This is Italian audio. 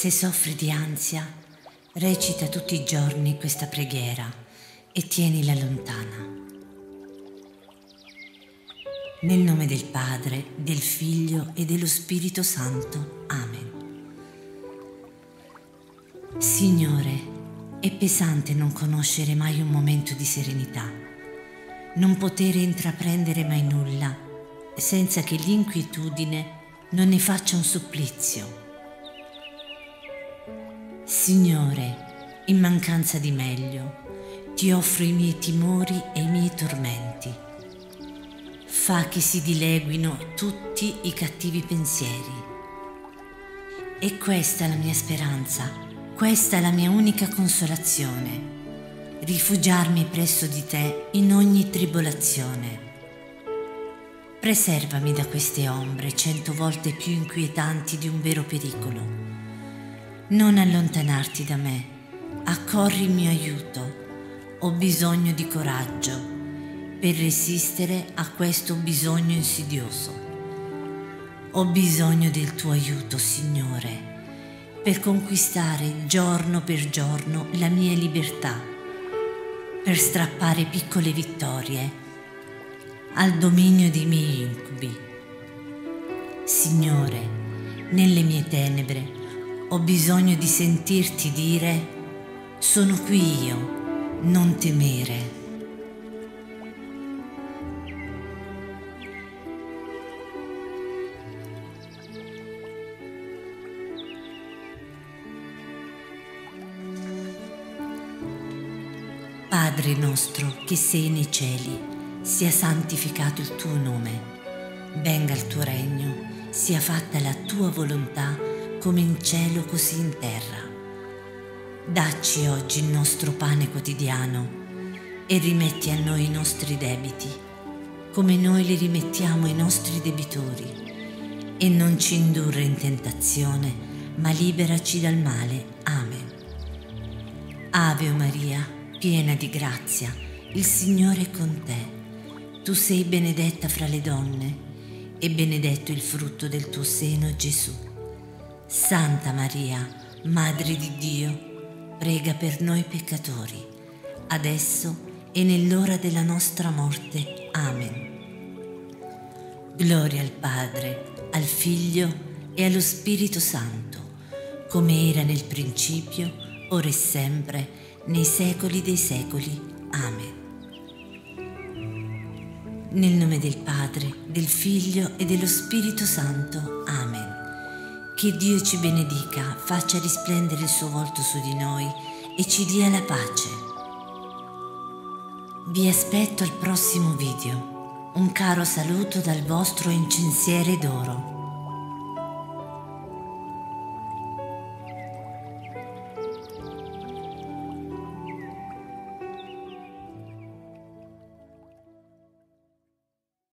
Se soffri di ansia, recita tutti i giorni questa preghiera e tienila lontana. Nel nome del Padre, del Figlio e dello Spirito Santo. Amen. Signore, è pesante non conoscere mai un momento di serenità, non poter intraprendere mai nulla senza che l'inquietudine non ne faccia un supplizio. Signore, in mancanza di meglio, ti offro i miei timori e i miei tormenti. Fa che si dileguino tutti i cattivi pensieri. E questa è la mia speranza, questa è la mia unica consolazione, rifugiarmi presso di te in ogni tribolazione. Preservami da queste ombre 100 volte più inquietanti di un vero pericolo. Non allontanarti da me, accorri il mio aiuto, ho bisogno di coraggio per resistere a questo bisogno insidioso. Ho bisogno del tuo aiuto, Signore, per conquistare giorno per giorno la mia libertà, per strappare piccole vittorie al dominio dei miei incubi. Signore, nelle mie tenebre ho bisogno di sentirti dire: sono qui io, non temere. Padre nostro che sei nei cieli, sia santificato il tuo nome. Venga il tuo regno, sia fatta la tua volontà come in cielo così in terra. Dacci oggi il nostro pane quotidiano e rimetti a noi i nostri debiti, come noi li rimettiamo ai nostri debitori, e non ci indurre in tentazione, ma liberaci dal male. Amen. Ave Maria, piena di grazia, il Signore è con te. Tu sei benedetta fra le donne, e benedetto il frutto del tuo seno, Gesù. Santa Maria, Madre di Dio, prega per noi peccatori, adesso e nell'ora della nostra morte. Amen. Gloria al Padre, al Figlio e allo Spirito Santo, come era nel principio, ora e sempre, nei secoli dei secoli. Amen. Nel nome del Padre, del Figlio e dello Spirito Santo. Amen. Che Dio ci benedica, faccia risplendere il suo volto su di noi e ci dia la pace. Vi aspetto al prossimo video. Un caro saluto dal vostro incensiere d'oro.